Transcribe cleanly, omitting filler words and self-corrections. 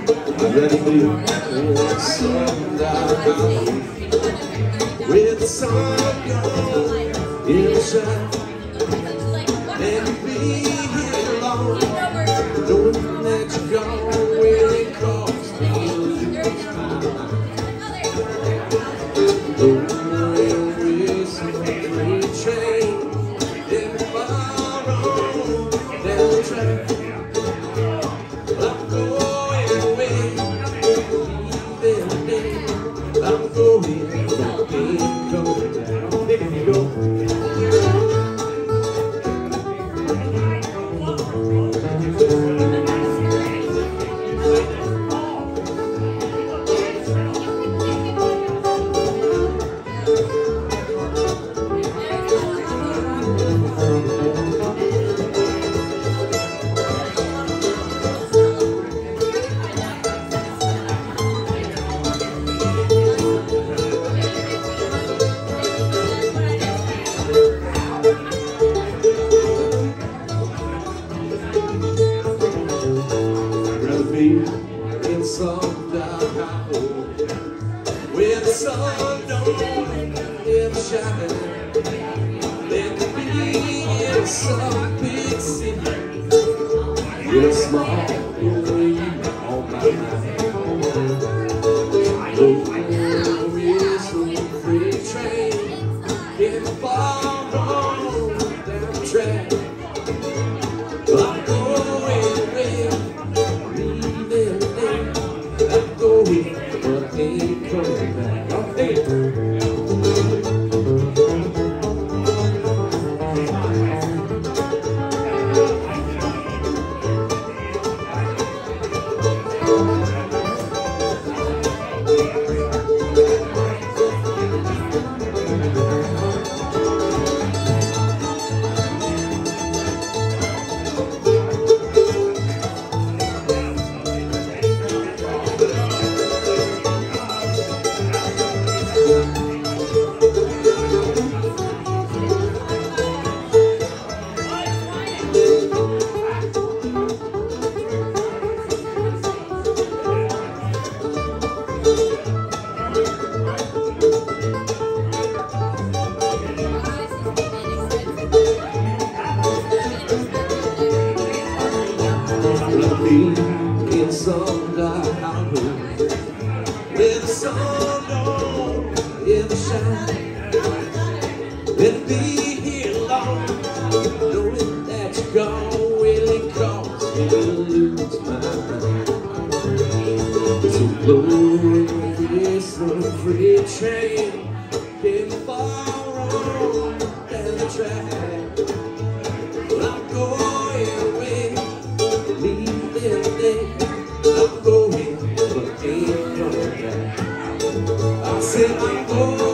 Ready for you. With the sun gone in the shine, and you be here alone, knowing that you're gone when it calls me to lose my mind. The railway's a freight train, then far on down the track. I'm going away, I'm going, but I ain't coming back. There you go. In some dark hole where the sun don't ever shine, there could be in some big city, in a small way on my mind. Oh, it's a freight train getting far on down the track. I'm going away, but I ain't coming back. Okay. In some dark hole where the sun don't ever shine, it'll be here long, knowing that you're gone will it cause me to lose my mind. So blowing this freight train came far on down the track. I'm going away, I'm going, but I ain't coming back. I said I'm going.